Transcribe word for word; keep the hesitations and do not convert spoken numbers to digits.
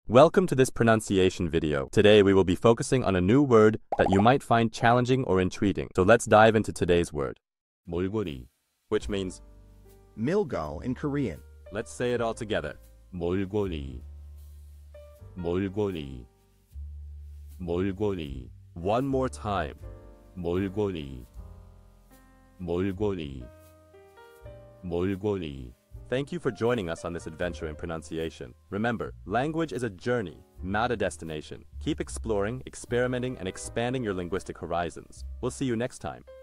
Welcome to this pronunciation video. Today we will be focusing on a new word that you might find challenging or intriguing. So let's dive into today's word. molgori, which means Milgol in Korean. Let's say it all together. molgori. molgori. molgori. One more time. molgori. molgori. molgori. Thank you for joining us on this adventure in pronunciation. Remember, language is a journey, not a destination. Keep exploring, experimenting, and expanding your linguistic horizons. We'll see you next time.